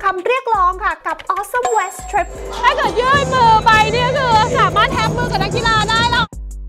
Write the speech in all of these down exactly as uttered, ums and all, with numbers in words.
ำเรียกร้องค่ะกับ Awesome West Trip ถ้าเกิดยื่นมือไปเนี่ยคือสามารถแทบมือกับนักกีฬาได้แล้ว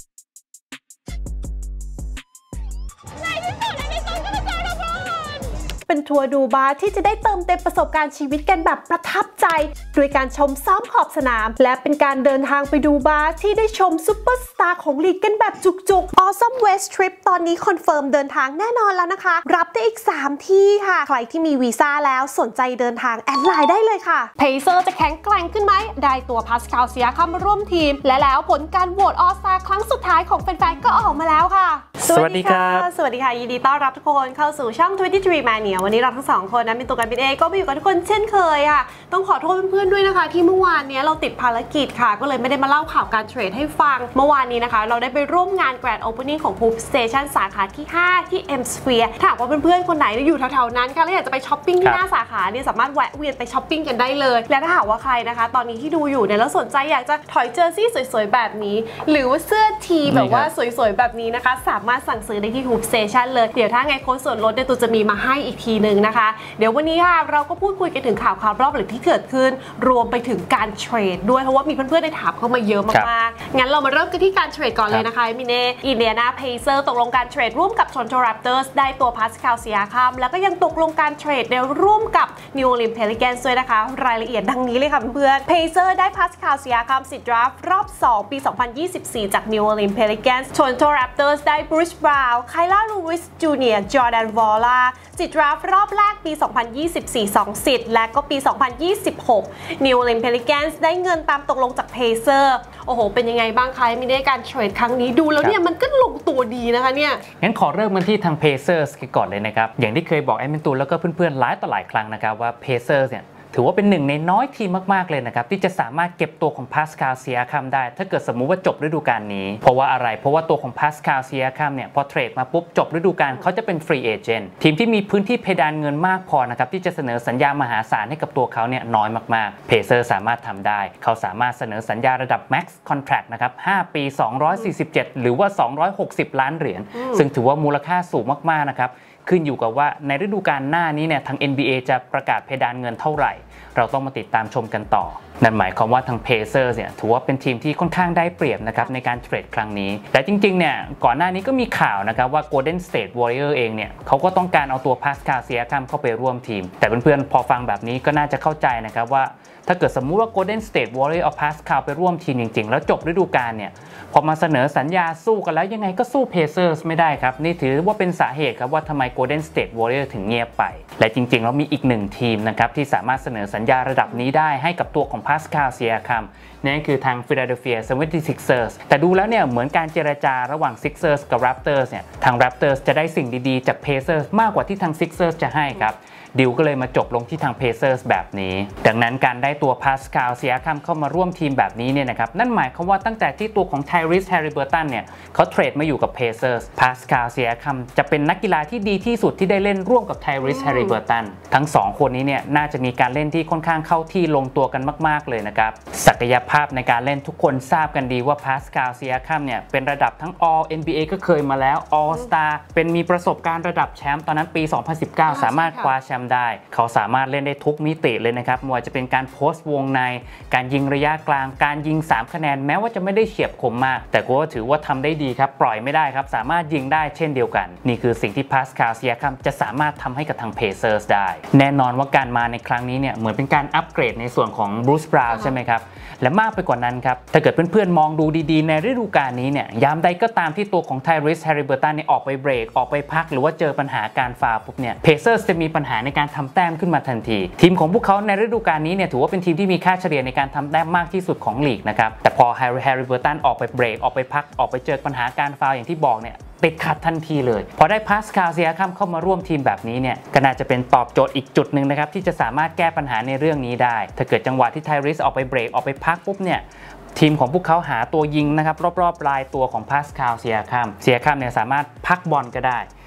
ในที่สุดในที่สุดก็จะเจอเราก่อนเป็นทัวร์ดูบาสที่จะได้เติมเต็มประสบการณ์ชีวิตกันแบบประทับใจโดยการชมซ้อมขอบสนามและเป็นการเดินทางไปดูบาสที่ได้ชมซุปเปอร์สตาร์ของลีกกันแบบจุกๆ Awesome West Trip ตอนนี้คอนเฟิร์มเดินทางแน่นอนแล้วนะคะรับได้อีกสามที่ค่ะใครที่มีวีซ่าแล้วสนใจเดินทางแอดไลน์ได้เลยค่ะเพเซอร์จะแข็งแกร่งขึ้นไหมได้ตัวพาสคาล เซียคัมมาร่วมทีมและแล้วผลการโหวตออสตาครั้งสุดท้ายของแฟนๆก็ออกมาแล้วค่ะสวัสดีค่ะสวัสดีค่ะยินดีต้อนรับทุกคนเข้าสู่ช่องยี่สิบสาม Mania วันนี้เราทั้งสองคนนะมีตัวกันเป็นเอก็มาอยู่กับทุกคนเช่นเคยค่ะต้องขอโทษเพื่อนๆด้วยนะคะที่เมื่อวานนี้เราติดภารกิจค่ะก็เลยไม่ได้มาเล่าข่าวการเทรดให้ฟังเมื่อวานนี้นะคะเราได้ไปร่วมงาน Grand Opening ของ Hoop Station สาขาที่ห้าที่ M Sphere ถ้าหากว่าเพื่อนๆคนไหนอยู่แถวๆนั้นค่ะแล้วอยากจะไปช้อปปิ้งที่หน้าสาขาเนี่ยสามารถแวะเวียนไปช้อปปิ้งกันได้เลยและถ้าหากว่าใครนะคะตอนนี้ที่ดูอยู่เนี่ยแล้วสนใจอยากจะถอยเจอร์ซี่สวยๆแบบนี้หรือว่าเสื้อทีแบบว่าสวยๆแบบนี้นะคะสามารถสั่งซื้อได้ที่ Hoop Station เลยเดี๋ยวถ้าไงโค้ดส่วนลดเนี่ยตูจะมีมาให้อีกทีนึงนะคะเดี๋ยววันนี้ค่ะเราก็พูดคุยกันถึงข่าวข่าวรอบหรือที่เกิดขึ้นรวมไปถึงการเทรดด้วยเพราะว่ามีเพื่อนๆได้ถามเข้ามาเยอะมากๆงั้นเรามาเริ่มกันที่การเทรดก่อนเลยนะคะมิเน่อินเดียนาเพเซอร์ตกลงการเทรดร่วมกับ Toronto Raptors ได้ตัวพาสคาล เซียคัมแล้วก็ยังตกลงการเทรดในร่วมกับ New Orleans Pelicans ด้วยนะคะรายละเอียดดังนี้เลยค่ะเพื่อนๆเพเซอร์ได้พาสคาล เซียคัมสิทธิ์ดราฟต์รอบสองปีสองพันยี่สิบสี่จาก New Orleans Pelicans Toronto Raptors ได้ Bruce Brown ไคล่า ลูวิส จูเนียร์ จอร์แดน วอลล่าสิทธิ์ดราฟต์รอบแรกปีสองพันยี่สิบสี่ สองสิทธิ์และก็ปีสองพันยี่สิบหก New Orleans Pelicans ได้เงินตามตกลงจากเพเซอร์โอ้โหเป็นยังไงบ้างคะมีได้การเทรดครั้งนี้ดูแล้วเนี่ยมันก็ลงตัวดีนะคะเนี่ยงั้นขอเริ่มกันที่ทาง Pacers ก่อนเลยนะครับอย่างที่เคยบอกแอดมินตูนแล้วก็เพื่อนๆหลายต่อหลายครั้งนะครับว่า Pacers เนี่ยถือว่าเป็นหนึ่งในน้อยทีมมากๆเลยนะครับที่จะสามารถเก็บตัวของพาสคาล เซียคัมได้ถ้าเกิดสมมุติว่าจบฤดูกาลนี้เพราะว่าอะไรเพราะว่าตัวของพาสคาล เซียคัมเนี่ยพอเทรดมาปุ๊บจบฤดูกาลเขาจะเป็นฟรีเอเจนต์ทีมที่มีพื้นที่เพดานเงินมากพอนะครับที่จะเสนอสัญญามหาศาลให้กับตัวเขาเนี่ยน้อยมากๆเพเซอร์สามารถทำได้เขาสามารถเสนอสัญญาระดับ Max Contract นะครับห้าปีสองร้อยสี่สิบเจ็ดหรือว่าสองร้อยหกสิบล้านเหรียญซึ่งถือว่ามูลค่าสูงมากๆนะครับขึ้นอยู่กับว่าในฤดูกาลหน้านี้เนี่ยทาง เอ็น บี เอ จะประกาศเพดานเงินเท่าไหร่เราต้องมาติดตามชมกันต่อนั่นหมายความว่าทาง Pacers เนี่ยถือว่าเป็นทีมที่ค่อนข้างได้เปรียบนะครับในการเทรดครั้งนี้แต่จริงๆเนี่ยก่อนหน้านี้ก็มีข่าวนะครับว่า Golden State Warriors เองเนี่ยเขาก็ต้องการเอาตัวพาสคาล เซียคัมเข้าไปร่วมทีมแต่เพื่อนๆพอฟังแบบนี้ก็น่าจะเข้าใจนะครับว่าถ้าเกิดสมมุติว่า Golden State Warriors เอาพาสคาลไปร่วมทีมจริงๆแล้วจบฤดูกาลเนี่ยพอมาเสนอสัญญาสู้กันแล้วยังไงก็สู้ Pacers ไม่ได้ครับนี่ถือว่าเป็นสาเหตุครับว่าทำไม Golden State Warriors ถึงเงียบไปและจริงๆแล้วมีอีกหนึ่งทีมนะครับที่สามารถเสนอสัญญาระดับนี้ได้ให้กับตัวของพาสคาล เซียคัมนั่นคือทาง Philadelphia เซเวนตี้ซิกเซอร์ส แต่ดูแล้วเนี่ยเหมือนการเจรจาระหว่าง Sixers กับ Raptors เนี่ยทาง Raptors จะได้สิ่งดีๆจาก Pacers มากกว่าที่ทาง Sixers จะให้ครับดิวก็เลยมาจบลงที่ทาง Pacers แบบนี้ดังนั้นการได้ตัวพาสคาล เซียคัมเข้ามาร่วมทีมแบบนี้เนี่ยนะครับนั่นหมายความว่าตั้งแต่ที่ตัวของ Tyrese Haliburton เนี่ยเขาเทรดมาอยู่กับ Pacers พาสคาล เซียคัมจะเป็นนักกีฬาที่ดีที่สุดที่ได้เล่นร่วมกับ Tyrese Haliburton ทั้งสองคนนี้เนี่ยน่าจะมีการเล่นที่ค่อนข้างเข้าที่ลงตัวกันมากๆเลยนะครับศักยภาพในการเล่นทุกคนทราบกันดีว่าพาสคาล เซียคัมเนี่ยเป็นระดับทั้ง All เอ็น บี เอ ก็เคยมาแล้ว All Star เป็นมีประสบการณ์ระดับแชมป์ตอนนั้นปีสองพันสิบเก้าสามารถคว้าแชมป์ได้เขาสามารถเล่นได้ทุกมิติเลยนะครับไม่ว่าจะเป็นการโพสต์วงในการยิงระยะกลางการยิงสามคะแนนแม้ว่าจะไม่ได้เฉียบคมมากแต่ก็ถือว่าทำได้ดีครับปล่อยไม่ได้ครับสามารถยิงได้เช่นเดียวกันนี่คือสิ่งที่พาสคาล เซียคัมจะสามารถทำให้กับทาง Pacers ได้แน่นอนว่าการมาในครั้งนี้เนี่ยเหมือนเป็นการอัปเกรดในส่วนของ Bruce Brown ใช่ไหมครับและมากไปกว่านั้นครับถ้าเกิดเพื่อนๆมองดูดีๆในฤดูกาลนี้เนี่ยยามใดก็ตามที่ตัวของ Tyrese Haliburton เนี่ยออกไปเบรกออกไปพักหรือว่าเจอปัญหาการฟาวล์ปุ๊บเนี่ย Pacers จะมีปัญหาในการทำแต้มขึ้นมาทันทีทีมของพวกเขาในฤดูกาลนี้เนี่ยถือว่าเป็นทีมที่มีค่าเฉลี่ยในการทำแต้มมากที่สุดของลีกนะครับแต่พอ Haliburton ออกไปเบรกออกไปพักออกไปเจอปัญหาการฟาวล์อย่างที่บอกเนี่ยติดขัดทันทีเลยพอได้พาสคาล เซียคัมเข้ามาร่วมทีมแบบนี้เนี่ยก็น่าจะเป็นตอบโจทย์อีกจุดหนึ่งนะครับที่จะสามารถแก้ปัญหาในเรื่องนี้ได้ถ้าเกิดจังหวะที่ Tyrese ออกไปเบรกออกไปพักปุ๊บเนี่ยทีมของพวกเขาหาตัวยิงนะครับรอบๆปลายตัวของพาสคาล เซียคัมเซียคัมเนี่ยสามารถพักบอลก็ได้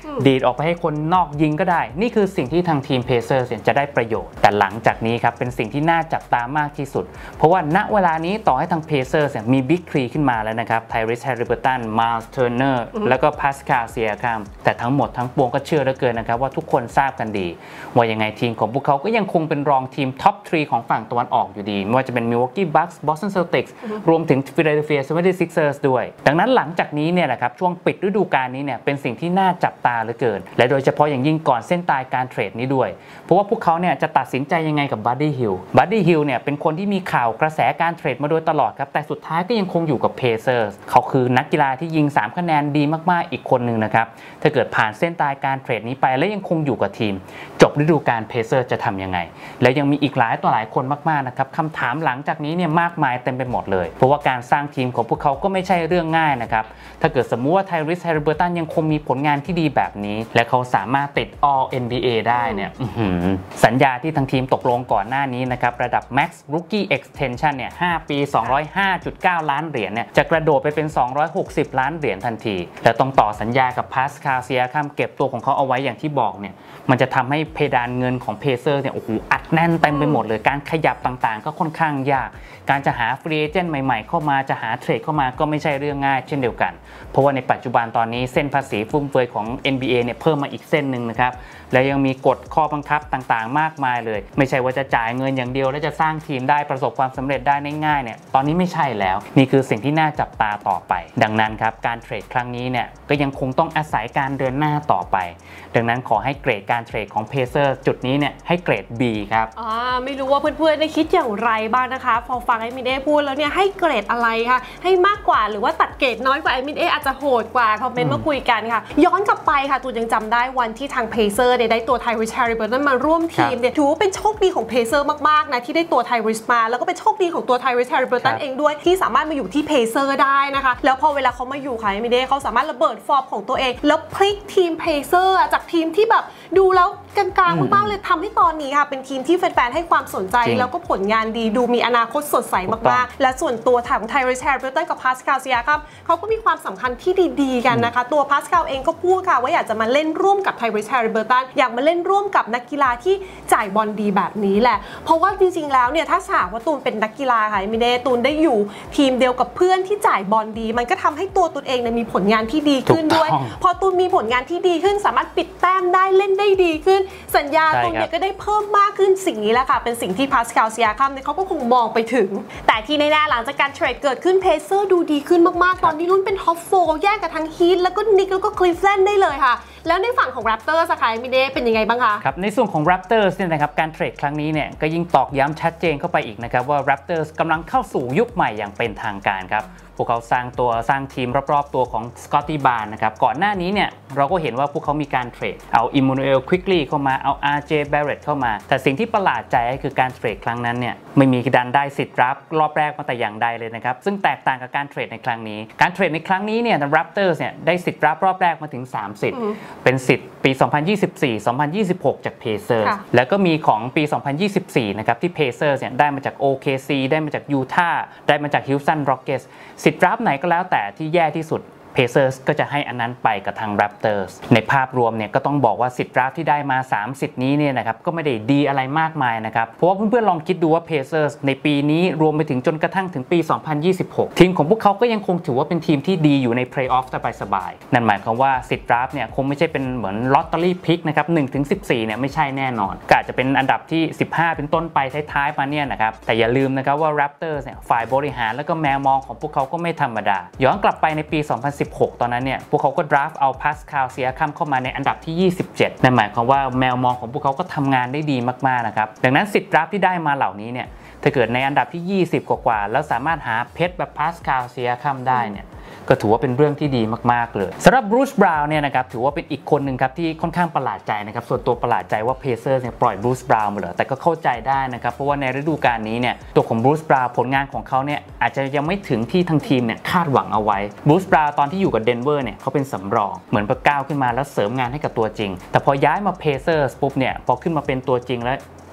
ดีดออกไปให้คนนอกยิงก็ได้นี่คือสิ่งที่ทางทีม Pacers จะได้ประโยชน์แต่หลังจากนี้ครับเป็นสิ่งที่น่าจับตามากที่สุดเพราะว่าณเวลานี้ต่อให้ทาง Pacers มีบิ๊กทรีขึ้นมาแล้วนะครับ Tyrese Haliburton Miles Turner แล้วก็ Pascal Siakam แต่ทั้งหมดทั้งปวงก็เชื่อเหลือเกินนะครับว่าทุกคนทราบกันดีว่ายังไงทีมของพวกเขาก็ยังคงเป็นรองทีมท็อปทรีของฝั่งตะวันออกอยู่ดีไม่ว่าจะเป็น Milwaukee Bucks Boston Celtics รวมถึง Philadelphia เซเว่นทีซิกเซอร์ส ด้วยดังนั้นหลังจากนี้เนี่ยแหละครับช่วงปิดฤดูกาลนี้เนี่ยเป็นสิ่งที่น่าจับตาเหลือเกินและโดยเฉพาะอย่างยิ่งก่อนเส้นตายการเทรดนี้ด้วยเพราะว่าพวกเขาเนี่ยจะตัดสินใจยังไงกับ Buddy Hield Buddy Hield เนี่ยเป็นคนที่มีข่าวกระแสการเทรดมาโดยตลอดครับแต่สุดท้ายก็ยังคงอยู่กับ Pacers เขาคือนักกีฬาที่ยิงสามคะแนนดีมากๆอีกคนนึงนะครับถ้าเกิดผ่านเส้นตายการเทรดนี้ไปและยังคงอยู่กับทีมจบฤดูกาล Pacers จะทำยังไงและยังมีอีกหลายต่อหลายคนมากๆนะครับคำถามหลังจากนี้เนี่ยมากมายเต็มไปหมดเลยเพราะว่าการสร้างทีมของพวกเขาก็ไม่ใช่เรื่องง่ายนะครับถ้าเกิดสมมุติว่า Tyrese Haliburton ยังคงมีผลงานที่ดีแบบนี้และเขาสามารถติด All เอ็น บี เอ ได้เนี่ยสัญญาที่ทางทีมตกลงก่อนหน้านี้นะครับระดับ Max Rookie Extension เนี่ยห้าปี สองร้อยห้าจุดเก้า ล้านเหรียญเนี่ยจะกระโดดไปเป็นสองร้อยหกสิบล้านเหรียญทันทีและต้องต่อสัญญากับ Pascal Siakam เก็บตัวของเขาเอาไว้อย่างที่บอกเนี่ยมันจะทำให้เพดานเงินของ Pacers เนี่ยโอ้โหอัดแน่นเต็มไปหมดเลยการขยับต่างๆก็ค่อนข้างยากการจะหาฟรีเอเจนต์ใหม่ๆเข้ามาจะหาเทรดเข้ามาก็ไม่ใช่เรื่องง่ายเช่นเดียวกันเพราะว่าในปัจจุบันตอนนี้เส้นภาษีฟุ่มเฟือยของ เอ็น บี เอ เนี่ยเพิ่มมาอีกเส้นหนึ่งนะครับและยังมีกฎข้อบังคับต่างๆมากมายเลยไม่ใช่ว่าจะจ่ายเงินอย่างเดียวแล้วจะสร้างทีมได้ประสบความสำเร็จได้ง่ายๆเนี่ยตอนนี้ไม่ใช่แล้วนี่คือสิ่งที่น่าจับตาต่อไปดังนั้นครับการเทรดครั้งนี้เนี่ยก็ยังคงต้องอาศัยการเดินหน้าต่อไปดังนั้นขอให้เกรดการเทรดของ Pacers จุดนี้เนี่ยให้เกรด B ครับอ่าไม่รู้ว่าเพื่อนๆได้คิดอย่างไรบ้างนะคะพอฟังไอ้มินเอพูดแล้วเนี่ยให้เกรดอะไรคะให้มากกว่าหรือว่าตัดเกรดน้อยกว่าไอ้มินเออาจจะโหดกว่าคอมเมนต์มาคุยกันค่ะย้อนกลับไปค่ะตูนยังจำได้วันที่ทาง Pacers ได้ตัว Tyrese Haliburton มาร่วมทีมเนี่ยถือว่าเป็นโชคดีของ Pacers มากๆนะที่ได้ตัว Tyrese มาแล้วก็เป็นโชคดีของตัว Tyrese Haliburton เองด้วยที่สามารถมาอยู่ที่ Pacers ได้นะคะแล้วพอเวลาเขามาอยู่ค่ะไอ้มินเอเขาสามารถระเบิดฟอร์มของตัวเองแล้วพลิกทีม Pacers จากทีมที่แบบดูแล้วกลางๆมากๆเลยทำให้ตอนนี้ค่ะเป็นทีมที่แฟนๆให้ความสนใจแล้วก็ผลงานดีดูมีอนาคตสดใสมากๆและส่วนตัวของ Tyrese Haliburton กับ Pascal Siakam เขาก็มีความสำคัญที่ดีๆกันนะคะตัว Pascal เองก็พูดค่ะว่าอยากจะมาเล่นร่วมกับ Tyrese Haliburton อยากมาเล่นร่วมกับนักกีฬาที่จ่ายบอลดีแบบนี้แหละเพราะว่าจริงๆแล้วเนี่ยถ้าหากว่าตูนเป็นนักกีฬาค่ะมิเนตูนได้อยู่ทีมเดียวกับเพื่อนที่จ่ายบอลดีมันก็ทำให้ตัวตูนเองเนี่ยมีผลงานที่ดีขึ้นด้วยพอตูนมีผลงานที่ดีขึ้นสามารถปิดแต้มได้เล่นได้ดีขึ้นสัญญาตูนเนี่ยก็ได้เพิ่มมากขึ้นสิ่งนี้แหละค่ะเป็นสิ่งที่ Pascal Siakam เนี่ยเขาก็คงมองไปถึงแต่ที่แน่ๆหลังจากการเทรดเกิดขึ้น Pacers ดูดีขึ้นมากๆตอนนี้ลุ้นเป็นท็อปโฟร์แยกกับทั้ง Heat แล้วก็ Knicks แล้วก็ Cleveland ได้เลยค่ะแล้วในฝั่งของ Raptors ค่ะมิเดเป็นยังไงบ้างคะครับในส่วนของ Raptors เนี่ยนะครับการเทรดครั้งนี้เนี่ยก็ยิ่งตอกย้ำชัดเจนเข้าไปอีกนะครับว่า Raptors กำลังเข้าสู่ยุคใหม่อย่างเป็นทางการครับพวกเขาสร้างตัวสร้างทีมรอบๆตัวของ Scottie Barnes นะครับก่อนหน้านี้เนี่ยเราก็เห็นว่าพวกเขามีการเทรดเอา Immanuel Quickley เข้ามาเอา อาร์ เจ Barrett เข้ามาแต่สิ่งที่ประหลาดใจก็คือการเทรดครั้งนั้นเนี่ยไม่มีดันได้สิทธิ์รับรอบแรกมาแต่อย่างใดเลยนะครับซึ่งแตกต่างกับการเทรดในครั้งนี้การเทรดในครั้งนี้เนี่ย Raptors เนี่ยได้สิทธิ์รับรอบแรกมาถึงสามสิทธิ์เป็นสิทธิ์ปี สองพันยี่สิบสี่ สองพันยี่สิบหก จาก Pacers แล้วก็มีของปี สองพันยี่สิบสี่ นะครับที่ Pacers เนี่ยได้มาจาก โอ เค ซี ได้มาจาก Utah ได้มาจาก Houston Rockets สิทธิ์รับไหนก็แล้วแต่ที่แย่ที่สุด Pacers ก็จะให้อันนั้นไปกับทาง Raptors ในภาพรวมเนี่ยก็ต้องบอกว่าสิทธิ์รับที่ได้มาสามสิทธิ์นี้เนี่ยนะครับก็ไม่ได้ดีอะไรมากมายนะครับเพราะว่าเพื่อนๆลองคิดดูว่า Pacers ในปีนี้รวมไปถึงจนกระทั่งถึงปี สองพันยี่สิบหก ทีมของพวกเขาก็ยังคงถือว่าเป็นทีมที่ดีอยู่ใน Playoff สบายๆนั่นหมายความว่าสิทธิ์รับเนี่ยคงไม่ใช่เป็นเหมือนลอตเตอรี่พิกนะครับ หนึ่งถึงสิบสี่ เนี่ยไม่ใช่แน่นอนก็อาจจะเป็นอันดับที่สิบห้าเป็นต้นไปท้ายๆมาเนี่ยนะครับแต่อย่าลืมนะครับว่า Raptors เนี่ยฝ่ายบริหารและก็แมวมองของพวกเขาก็ไม่ธรรมดาย้อนกลับไปในปี สองพันสิบหก ตอนนั้นเนี่ยพวกเขาก็ draft เอา Pascal Siakam เข้ามาในอันดับที่ยี่สิบเจ็ดนั่นหมายความว่าแมวมองของพวกเขาก็ทำงานได้ดีมากๆนะครับดังนั้นสิทธิ์ draft ที่ได้มาเหล่านี้เนี่ยถ้าเกิดในอันดับที่ยี่สิบกว่าๆแล้วสามารถหาเพชรแบบ Pascal Siakam ได้เนี่ยก็ถือว่าเป็นเรื่องที่ดีมากๆเลยสำหรับ Bruce Brown เนี่ยนะครับถือว่าเป็นอีกคนหนึ่งครับที่ค่อนข้างประหลาดใจนะครับส่วนตัวประหลาดใจว่า Pacers เนี่ยปล่อย Bruce Brown มาเหรอแต่ก็เข้าใจได้นะครับเพราะว่าในฤดูกาลนี้เนี่ยตัวของ Bruce Brown ผลงานของเขาเนี่ยอาจจะยังไม่ถึงที่ทางทีมเนี่ยคาดหวังเอาไว้ Bruce Brown ตอนที่อยู่กับ Denver เนี่ยเขาเป็นสำรองเหมือนประก้าวขึ้นมาแล้วเสริมงานให้กับตัวจริงแต่พอย้ายมา Pacers ปุ๊บเนี่ยพอขึ้นมาเป็นตัวจริงแล้ว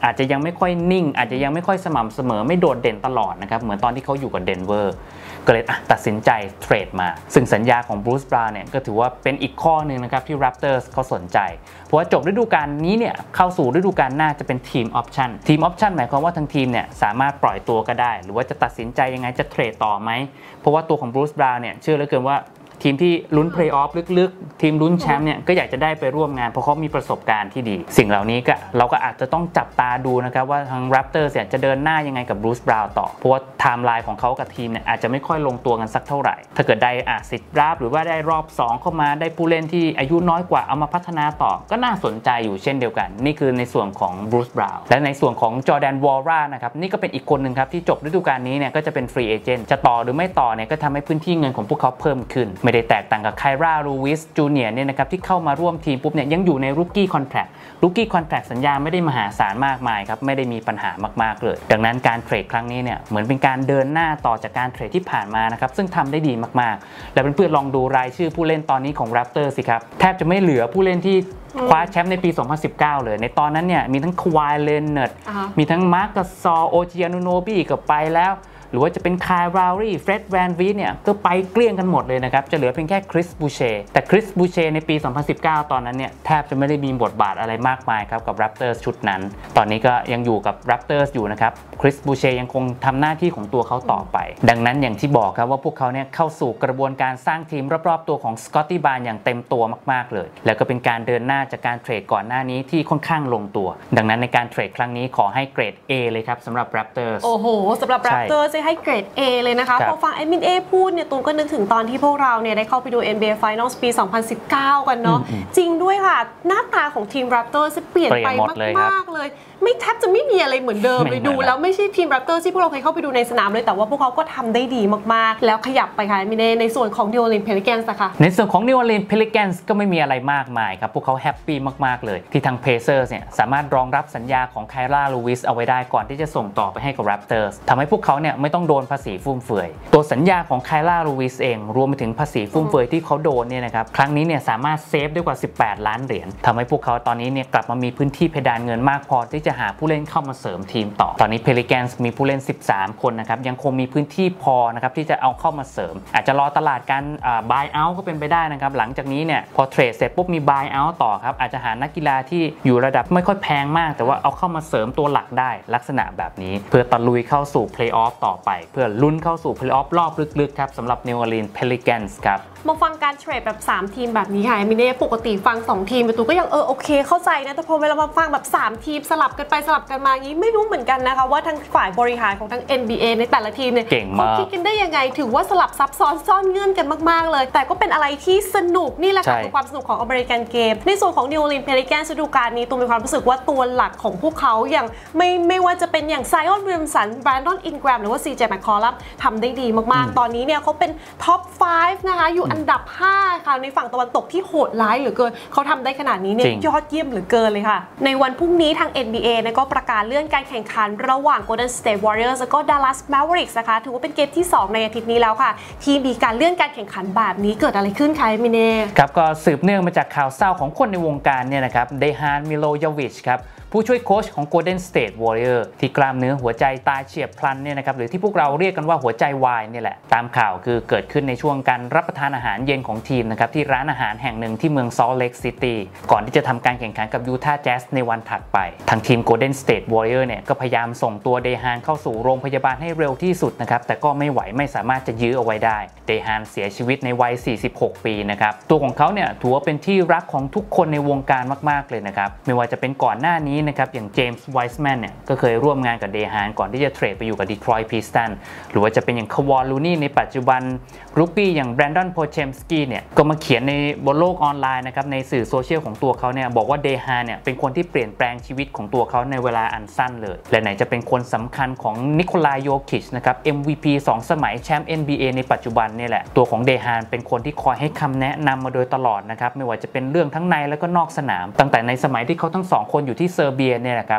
อาจจะยังไม่ค่อยนิ่งอาจจะยังไม่ค่อยสม่ำเสมอไม่โดดเด่นตลอดนะครับเหมือนตอนที่เขาอยู่กับเดนเวอร์ก็เลยตัดสินใจเทรดมาซึ่งสัญญาของบรูซ บราวน์เนี่ยก็ถือว่าเป็นอีกข้อหนึ่งนะครับที่ Raptors เขาสนใจเพราะว่าจบฤดูกาลนี้เนี่ยเข้าสู่ฤดูกาลหน้าจะเป็นทีมออปชั่นทีมออปชั่นหมายความว่าทั้งทีมเนี่ยสามารถปล่อยตัวก็ได้หรือว่าจะตัดสินใจยังไงจะเทรดต่อไหมเพราะว่าตัวของบรูซ บราวน์เนี่ยเชื่อเหลือเกินว่าทีมที่ลุ้นเพลย์ออฟลึกๆทีมลุ้นแชมป์เนี่ยก็อยากจะได้ไปร่วมงานเพราะเขามีประสบการณ์ที่ดีสิ่งเหล่านี้ก็เราก็อาจจะต้องจับตาดูนะครับว่าทาง Raptors เนี่ยจะเดินหน้ายังไงกับบรูซ บราวน์ต่อเพราะว่าไทม์ไลน์ของเขากับทีมเนี่ยอาจจะไม่ค่อยลงตัวกันสักเท่าไหร่ถ้าเกิดได้อ่ะสิทธิ์รับหรือว่าได้รอบสองเข้ามาได้ผู้เล่นที่อายุน้อยกว่าเอามาพัฒนาต่อก็น่าสนใจอยู่เช่นเดียวกันนี่คือในส่วนของบรูซ บราวน์และในส่วนของจอร์แดน วอลรานะครับนี่ก็เป็นอีกคนนึงครับที่จบฤดูกาลนี้เนี่ยก็จะเป็นฟรีเอเจนต์จะต่อหรือไม่ต่อเนี่ยก็ทำให้พื้นที่เงินของพวกเขาเพิ่มขึ้นไม่ได้แตกต่างกับไครา ลูวิส จูเนียร์เนี่ยนะครับที่เข้ามาร่วมทีมปุ๊บเนี่ยยังอยู่ในรุกกี้คอนแทรครุกกี้คอนแทรคสัญญาไม่ได้มหาศาลมากมายครับไม่ได้มีปัญหามากๆเลยดังนั้นการเทรดครั้งนี้เนี่ยเหมือนเป็นการเดินหน้าต่อจากการเทรดที่ผ่านมานะครับซึ่งทำได้ดีมากๆแล้วเพื่อนๆลองดูรายชื่อผู้เล่นตอนนี้ของ Raptors สิครับแทบจะไม่เหลือผู้เล่นที่คว้าแชมป์ในปี สองพันสิบเก้า เลยในตอนนั้นเนี่ยมีทั้งควายเลนเนอร์ดมีทั้งมาร์กัส ซอ โอ จี อานูโนบีก็ไปแล้วหรือว่าจะเป็นคาย รารีเฟร็ด แวนวีทเนี่ยก็ไปเกลี้ยงกันหมดเลยนะครับจะเหลือเพียงแค่คริส บูเช่แต่คริส บูเช่ในปี สองพันสิบเก้า ตอนนั้นเนี่ยแทบจะไม่ได้มีบทบาทอะไรมากมายครับกับ Raptors ชุดนั้นตอนนี้ก็ยังอยู่กับ Raptors อยู่นะครับคริส บูเช่ยังคงทำหน้าที่ของตัวเขาต่อไปดังนั้นอย่างที่บอกครับว่าพวกเขาเนี่ยเข้าสู่กระบวนการสร้างทีมรอบๆตัวของสกอตตี้ บาร์นอย่างเต็มตัวมากๆเลยแล้วก็เป็นการเดินหน้าจากการเทรดก่อนหน้านี้ที่ค่อนข้างลงตัวดังนั้นในการเทรดครั้งนี้ขอให้เกรด A เลยครับสำหรับ Raptors โอ้โหสำหรับ Raptors จะให้เกรด Aเลยนะคะพอฟังแอดมินเอพูดเนี่ยตูนก็นึกถึงตอนที่พวกเราเนี่ยได้เข้าไปดู เอ็น บี เอ Finals ปี สองพันสิบเก้า กันเนาะจริงด้วยค่ะหน้าตาของทีม Raptors เปลี่ยนไปมากๆเลยไม่แทบจะไม่มีอะไรเหมือนเดิมเลยดูแล้วไม่ใช่ทีม Raptors ที่พวกเราเคยเข้าไปดูในสนามเลยแต่ว่าพวกเขาก็ทำได้ดีมากๆแล้วขยับไปค่ะแอดมินเอในส่วนของ New Orleans Pelicans นะคะในส่วนของ New Orleans Pelicans ก็ไม่มีอะไรมากมายครับพวกเขาแฮปปี้มากๆเลยที่ทาง Pacers เนี่ยสามารถรองรับสัญญาของไคลา ลูวิสเอาไว้ได้ก่อนที่จะส่งต่อไปให้กับ Raptors ทำให้พวกเขาเนี่ยไม่ต้องโดนภาษีฟุ่มเฟือยตัวสัญญาของไคลา ลูวิสเองรวมไปถึงภาษีฟุ่มเฟือยที่เขาโดนเนี่ยนะครับครั้งนี้เนี่ยสามารถเซฟได้กว่าสิบแปดล้านเหรียญทำให้พวกเขาตอนนี้เนี่ยกลับมามีพื้นที่เพดานเงินมากพอที่จะหาผู้เล่นเข้ามาเสริมทีมต่อตอนนี้ Pelicans มีผู้เล่นสิบสามคนนะครับยังคงมีพื้นที่พอนะครับที่จะเอาเข้ามาเสริมอาจจะรอตลาดการ buy out ก็เป็นไปได้นะครับหลังจากนี้เนี่ยพอเทรดเสร็จปุ๊บมี buy out ต่อครับอาจจะหานักกีฬาที่อยู่ระดับไม่ค่อยแพงมากแต่ว่าเอาเข้ามาเสริมตัวหลักได้ลักษณะแบบนี้เพื่อตะลุยเข้าสู่ playoff ต่อไปเพื่อลุ้นเข้าสู่ playoff รอบลึกๆครับสำหรับ New Orleans Pelicans ครับมาฟังการเทรดแบบสามทีมแบบนี้ค่ะมิเน่ปกติฟังสองทีมประตูก็ยังเออโอเคเข้าใจนะแต่พอเวลามาฟังแบบสามทีมสลับกันไปสลับกันมาอย่างนี้ไม่รู้เหมือนกันนะคะว่าทั้งฝ่ายบริหารของทั้ง เอ็น บี เอ ในแต่ละทีมเนี่ยเขาคิดกันได้ยังไงถือว่าสลับซับซ้อนซ่อนเงื่อนกันมากๆเลยแต่ก็เป็นอะไรที่สนุกนี่แหละค่ะคือความสนุกของอเมริกันเกมในส่วนของ New Orleans Pelicans ฤดูกาลนี้ตูนมีความรู้สึกว่าตัวหลักของพวกเขาอย่างไม่ไม่ว่าจะเป็นอย่างไซออน วิลเลียมสัน แบรนดอน อินแกรมหรือว่า ซี เจ แมคคอลัมทำได้ดีมากๆตอนนี้เนี่ยเขาเป็นท็อปห้านะคะอยู่อันดับห้าค่ะในฝั่งตะวันตกที่โหดร้ายเหลือเกินเขาทำได้ขนาดนี้เนี่ยยอดเยี่ยมเหลือเกินเลยค่ะในวันพรุ่งนี้ทาง เอ็น บี เอ นะก็ประกาศเลื่อนการแข่งขันระหว่าง Golden State Warriors และก็ Dallas Mavericks นะคะถือว่าเป็นเกมที่สองในอาทิตย์นี้แล้วค่ะที่มีการเลื่อนการแข่งขันแบบนี้เกิดอะไรขึ้นคะมิเน่ครับก็สืบเนื่องมาจากข่าวเศร้าของคนในวงการเนี่ยนะครับเดฮาน มิโลยาวิชครับผู้ช่วยโค้ชของ Golden State Warriors ที่กล้ามเนื้อหัวใจตายเฉียบพลันเนี่ยนะครับหรือที่พวกเราเรียกกันว่าหัวใจวายเนี่ยแหละตามข่าวคือเกิดขึ้นในช่วงการรับประทานอาหารเย็นของทีมนะครับที่ร้านอาหารแห่งหนึ่งที่เมืองซอลต์เลคซิตี้ก่อนที่จะทำการแข่งขันกับยูทาห์แจ๊สในวันถัดไปทางทีม Golden State Warriors เนี่ยก็พยายามส่งตัวเดฮานเข้าสู่โรงพยาบาลให้เร็วที่สุดนะครับแต่ก็ไม่ไหวไม่สามารถจะยื้อเอาไว้ได้เดฮานเสียชีวิตในวัยสี่สิบหกปีนะครับตัวของเขาเนี่ยถือว่าเป็นที่รักของทุกคนในวงการมากๆเลยนะครับไม่ว่าจะเป็นก่อนหน้านี้นะครับอย่างเจมส์ไวส์แมนเนี่ยก็เคยร่วมงานกับเดฮานก่อนที่จะเทรดไปอยู่กับดีทรอยต์พิสตันหรือว่าจะเป็นอย่างควอน ลูนี่ในปัจจุบันรูกี้อย่างแบรนดอน โพเชมสกี้เนี่ยก็มาเขียนในบนโลกออนไลน์นะครับในสื่อโซเชียลของตัวเขาเนี่ยบอกว่าเดฮานเนี่ยเป็นคนที่เปลี่ยนแปลงชีวิตของตัวเขาในเวลาอันสั้นเลยและไหนจะเป็นคนสำคัญของนิโคลา โยคิชนะครับ เอ็ม วี พี สองสมัยแชมป์ เอ็น บี เอ ในปัจจุบันนี่แหละตัวของเดฮานเป็นคนที่คอยให้คำแนะนำมาโดยตลอดนะครับไม่ว่าจะเป็นเรื่องทั้งในและก็นอกสนามตั้งแต่ในสมัยที่เขาทั้งสองคนอยู่ที่เซอร์เบียเนี่ยนะครับ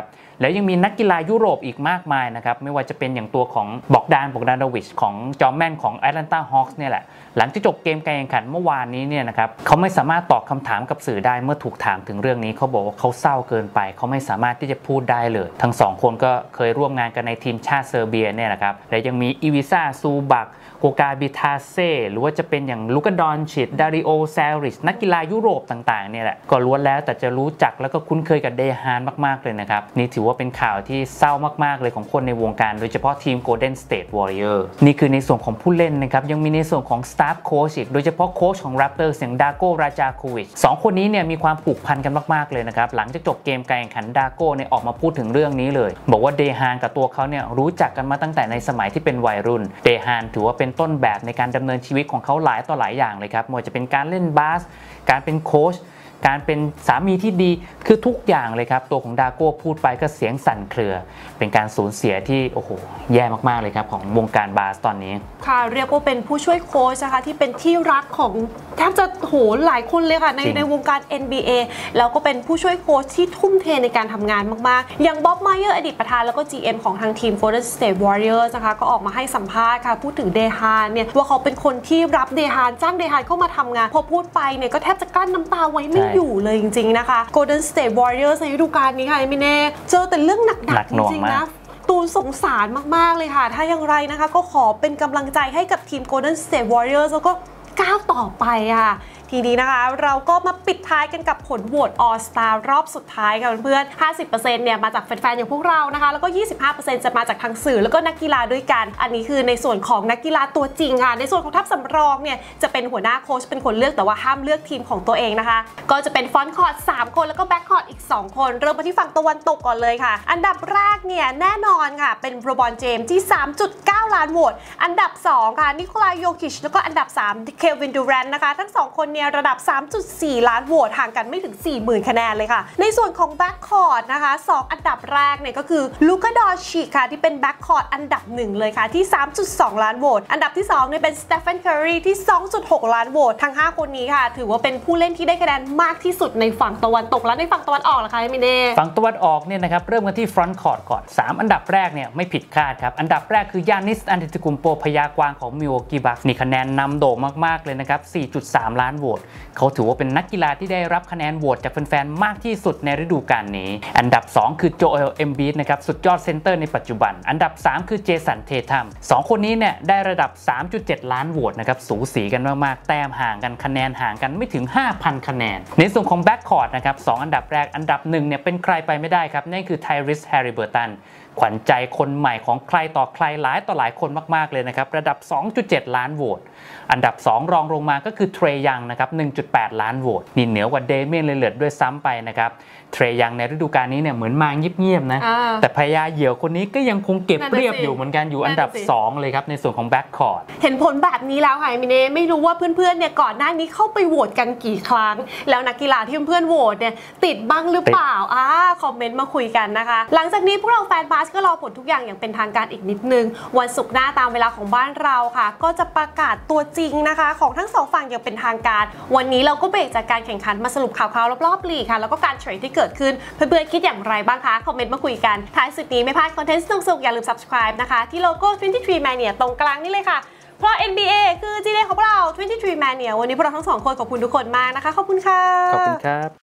แล้วยังมีนักกีฬายุโรปอีกมากมายนะครับไม่ว่าจะเป็นอย่างตัวของบอกดานบอกดานโดวิชของจอมแมนของแอตแลนตาฮอคส์เนี่ยแหละหลังจากจบเกมการแข่งขันเมื่อวานนี้เนี่ยนะครับเขาไม่สามารถตอบคำถามกับสื่อได้เมื่อถูกถามถึงเรื่องนี้เขาบอกว่าเขาเศร้าเกินไปเขาไม่สามารถที่จะพูดได้เลยทั้งสองคนก็เคยร่วมงานกันในทีมชาติเซอร์เบียเนี่ยนะครับและยังมีอีวิซาซูบักโกกาบิทาเซ่หรือว่าจะเป็นอย่างลูกาดอนชิดดาริโอแซริชนักกีฬายุโรปต่างๆเนี่ยแหละก็ล้วนแล้วแต่จะรู้จักแล้วก็คุ้นเคยกับเดฮานมากๆเลยนะครับนี่ถือว่าเป็นข่าวที่เศร้ามากๆเลยของคนในวงการโดยเฉพาะทีม Golden State Warrior นี่คือในส่วนของผู้เล่นนะครับยังมีในส่วนของ Staff Coach อีกโดยเฉพาะโค้ชของ Raptors อย่างดาโกราจาโควิชสองคนนี้เนี่ยมีความผูกพันกันมากๆเลยนะครับหลังจากจบเกมการแข่งขันดาโกเนี่ยออกมาพูดถึงเรื่องนี้เลยบอกว่าเดฮานกับตัวเขาเนี่ยรู้จักกันมาตั้งแต่ในสมัยที่เป็นวัยรุ่นเดฮานถือว่าเป็นต้นแบบในการดำเนินชีวิตของเขาหลายต่อหลายอย่างเลยครับไม่ว่าจะเป็นการเล่นบาสการเป็นโค้ชการเป็นสามีที่ดีคือทุกอย่างเลยครับตัวของดาโก้พูดไปก็เสียงสั่นเครือเป็นการสูญเสียที่โอ้โหแย่มากๆเลยครับของวงการบาสตอนนี้ค่ะเรียกว่าเป็นผู้ช่วยโค้ชนะคะที่เป็นที่รักของแทบจะโหหลายคนเลยค่ะในในวงการ เอ็น บี เอ แล้วก็เป็นผู้ช่วยโค้ชที่ทุ่มเทในการทำงานมากๆอย่างบ๊อบไมเออร์อดีตประธานแล้วก็ จี เอ็ม ของทางทีม Golden State Warriors นะคะก็ออกมาให้สัมภาษณ์ค่ะพูดถึงเดฮานเนี่ยว่าเขาเป็นคนที่รับเดฮานจ้างเดฮานเข้ามาทำงานพอพูดไปเนี่ยก็แทบจะกลั้นน้ำตาไว้ไม่อยู่เลยจริงๆนะคะ Golden State Warriors ในฤดูกาลนี้ค่ะไม่แน่เจอแต่เรื่องหนักๆจริงๆนะตูนสงสารมากๆเลยค่ะถ้าอย่างไรนะคะก็ขอเป็นกำลังใจให้กับทีม Golden State Warriors แล้วก็ก้าวต่อไปค่ะทีนี้นะคะเราก็มาปิดท้ายกันกับผลโหวต All Star รอบสุดท้ายค่ะเพื่อนๆ ห้าสิบเปอร์เซ็นต์ เนี่ยมาจากแฟนๆอย่างพวกเรานะคะแล้วก็ ยี่สิบห้าเปอร์เซ็นต์ จะมาจากทางสื่อแล้วก็นักกีฬาด้วยกันอันนี้คือในส่วนของนักกีฬาตัวจริงค่ะในส่วนของทัพสำรองเนี่ยจะเป็นหัวหน้าโค้ชเป็นคนเลือกแต่ว่าห้ามเลือกทีมของตัวเองนะคะก็จะเป็นฟอนต์คอร์ตสามคนแล้วก็แบ็คคอร์ตอีกสองคนเริ่มมาที่ฝั่งตะวันตกก่อนเลยค่ะอันดับแรกเนี่ยแน่นอนค่ะเป็นโรบอนเจมส์ที่ สามจุดเก้า ล้านโหวตอันดับสองค่ะนิโคลายโยคิชแล้วก็อันดับสามเควินดูแรนต์นะคะทั้งสองคนเนี่ยระดับ สามจุดสี่ ล้านโหวตห่างกันไม่ถึง สี่หมื่น คะแนนเลยค่ะในส่วนของแบ็คคอร์ตนะคะสองอันดับแรกเนี่ยก็คือลูกาดอนชิคค่ะที่เป็นแบ็คคอร์ตอันดับหนึ่งเลยค่ะที่ สามจุดสอง ล้านโหวตอันดับที่สองเนี่ยเป็นสเตฟานเคอรีที่ สองจุดหก ล้านโหวตทั้งห้าคนนี้ค่ะถือว่าเป็นผู้เล่นที่ได้คะแนนมากที่สุดในฝั่งตะวันตกและในฝั่งตะวันออกล่ะคะมิเน่ฝั่งตะวันออกเนี่ยนะครับเริ่มกันที่ฟรอนต์คอร์ตก่อนสามอันดับแรกเนี่ยไม่ผิดคาดครับอันดับแรกคือยานิสอันเดติกุมโปพยากวางของมิลวอกกี้บัคส์นี่คะแนนนำโด่งมากๆเลยนะครับ สี่จุดสาม ล้านโหวตเขาถือว่าเป็นนักกีฬาที่ได้รับคะแนนโหวตจากแฟนๆมากที่สุดในฤดูกาลนี้อันดับสองคือโจเอลเอมบีดนะครับสุดยอดเซนเตอร์ในปัจจุบันอันดับสามคือเจสันเททัมสองคนนี้เนี่ยได้ระดับ สามจุดเจ็ด ล้านโหวตนะครับสูสีกันมากๆแต้มห่างกันคะแนนห่างกันไม่ถึง ห้าพัน คะแนนในส่วนของแบ็คคอร์ตนะครับสองอันดับแรกอันดับหนึ่งเนี่ยเป็นใครไปไม่ได้ครับนั่นคือไทริสแฮร์ริเบิร์ตันขวัญใจคนใหม่ของใครต่อใครหลายต่อหลายคนมากๆเลยนะครับระดับ สองจุดเจ็ด ล้านโหวตอันดับสองรองลงมาก็คือเทรยังนะครับ หนึ่งจุดแปด ล้านโหวตนี่เหนือกว่าเดเมียนลิลลาร์ดด้วยซ้ำไปนะครับเทรยังในฤดูกาลนี้เนี่ยเหมือนมาเงียบๆนะแต่พยาเหยี่ยวคนนี้ก็ยังคงเก็บเรียบอยู่เหมือนกันอยู่อันดับสองเลยครับในส่วนของแบ็คคอร์ตเห็นผลแบบนี้แล้วค่ะมิเน่ไม่รู้ว่าเพื่อนๆเนี่ยก่อนหน้านี้เข้าไปโหวตกันกี่ครั้งแล้วนักกีฬาที่เพื่อนๆโหวตเนี่ยติดบ้างหรือเปล่าอ่าคอมเมนต์มาคุยกันนะคะหลังจากนี้พวกเราแฟนบาสก็รอผลทุกอย่างอย่างเป็นทางการอีกนิดนึงวันศุกร์หน้าตามเวลาของบ้านเราค่ะก็จะประกาศตัวจริงนะคะของทั้งสองฝั่งอย่างเป็นทางการวันนี้เราก็เบรกจากการแข่งขันมาสรุปข่าวๆรอบๆลีกค่ะแล้วก็การเทรดที่เกิดขึ้นเพื่อนๆคิดอย่างไรบ้างคะคอมเมนต์มาคุยกันท้ายสุดนี้ไม่พลาดคอนเทนต์สนุกๆอย่าลืม subscribe นะคะที่โลโก้ ทเวนตี้ทรี Mania ตรงกลางนี่เลยค่ะเพราะ เอ็น บี เอ คือ จี เอ ของเรา ทเวนตี้ทรี Mania วันนี้พวกเราทั้งสองคนขอบคุณทุกคนมากนะคะขอบคุณค่ะขอบคุณครับ